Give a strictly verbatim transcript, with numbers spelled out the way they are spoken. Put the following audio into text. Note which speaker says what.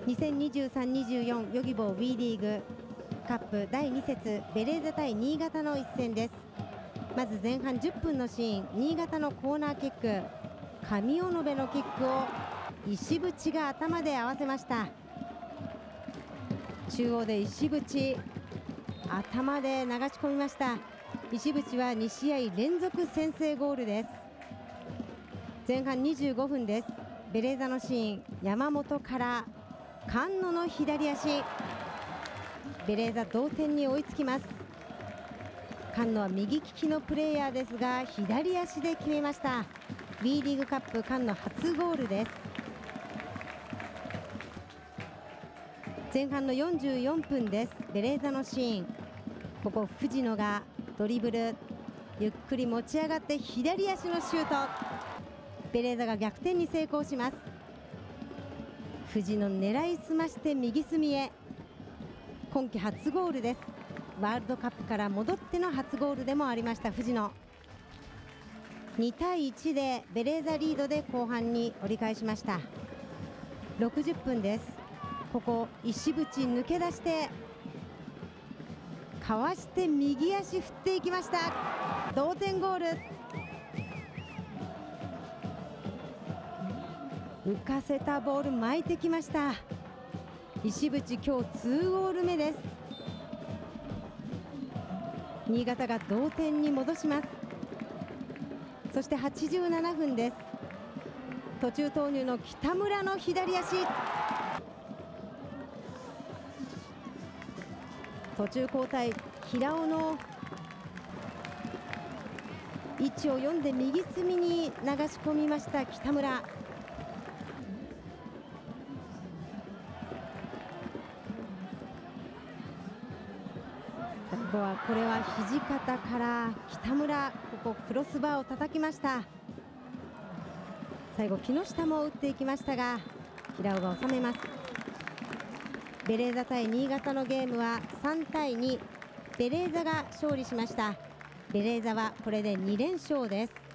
Speaker 1: にせんにじゅうさん にじゅうよん ヨギボー ウィーリーグカップだいに節ベレーザ対新潟の一戦です。まず前半じゅっぷんのシーン、新潟のコーナーキック、上尾延のキックを石渕が頭で合わせました。中央で石渕頭で流し込みました。石渕はに試合連続先制ゴールです。前半にじゅうごふんです。ベレーザのシーン、山本から菅野の左足、ベレーザ同点に追いつきます。菅野は右利きのプレーヤーですが左足で決めました。 B リーグカップ菅野初ゴールです。前半のよんじゅうよんぷんです。ベレーザのシーン、ここ藤野がドリブルゆっくり持ち上がって左足のシュート、ベレーザが逆転に成功します。藤野狙いすまして右隅へ、今季初ゴールです。ワールドカップから戻っての初ゴールでもありました藤野。に対いちでベレーザリードで後半に折り返しました。ろくじゅっぷんです。ここ石渕抜け出してかわして右足振っていきました。同点ゴール、浮かせたボール巻いてきました。石渕今日にゴール目です。新潟が同点に戻します。そしてはちじゅうななふんです。途中投入の北村の左足、途中交代、平尾の位置を読んで右隅に流し込みました北村。ここはこれは土方から北村、ここクロスバーを叩きました。最後木下も打っていきましたが平尾が収めます。ベレーザ対新潟のゲームはさん対に、ベレーザが勝利しました。ベレーザはこれでに連勝です。